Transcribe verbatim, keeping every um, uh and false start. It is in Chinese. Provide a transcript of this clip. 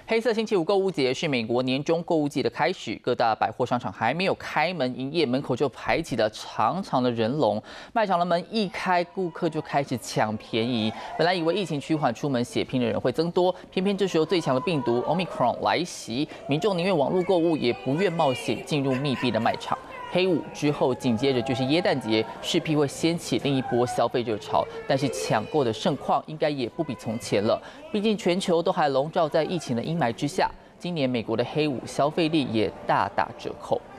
黑色星期五购物节是美国年终购物季的开始，各大百货商场还没有开门营业，门口就排起了长长的人龙。卖场的门一开，顾客就开始抢便宜。本来以为疫情趋缓，出门血拼的人会增多，偏偏这时候最强的病毒 Omicron 来袭，民众宁愿网络购物，也不愿冒险进入密闭的卖场。 黑五之后，紧接着就是耶诞节，势必会掀起另一波消费热潮。但是抢购的盛况应该也不比从前了，毕竟全球都还笼罩在疫情的阴霾之下。今年美国的黑五消费力也大打折扣。